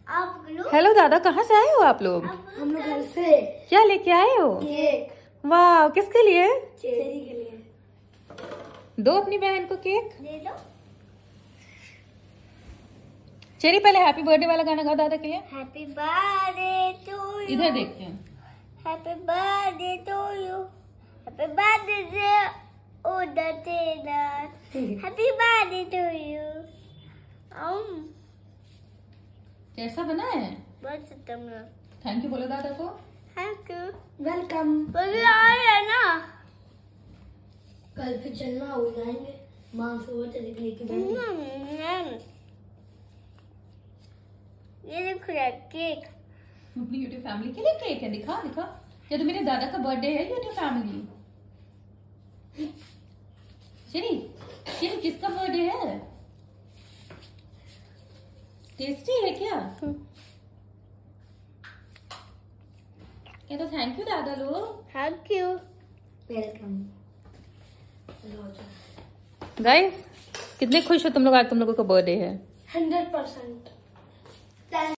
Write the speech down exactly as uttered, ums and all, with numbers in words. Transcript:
आप लोग। हेलो दादा, कहाँ से आए हो आप लोग? हम लोग घर से। क्या लेके आए हो? केक। वाह, किसके लिए? चेरी के लिए। दो अपनी बहन को केक। दे दो। चेरी, पहले हैप्पी बर्थडे वाला गाना गाओ दादा के लिए। Happy birthday to you. इधर देखते हैं। Happy birthday to you. Happy birthday ओ दतेना। Happy birthday to you. um कैसा बना है? बहुत अच्छा। थैंक यू बोलो दादा को। Thank you. वेलकम। बर्थडे आए है ना, कल फिर चलना हो जाएंगे माँ से वो चले लेके। ये देखो यार केक। अपनी यूट्यूब फैमिली के लिए केक है। दिखा दिखा। क्या तो मेरे दादा का बर्थडे है यूट्यूब फैमिली? चेरी, चेरी किसका बर्थडे है? टेस्टी है क्या? क्या तो थैंक यू दादा लोग। Thank you. वेलकम। गाइस, कितने खुश हो तुम लोग आज तुम लोगों का बर्थडे है? Hundred percent.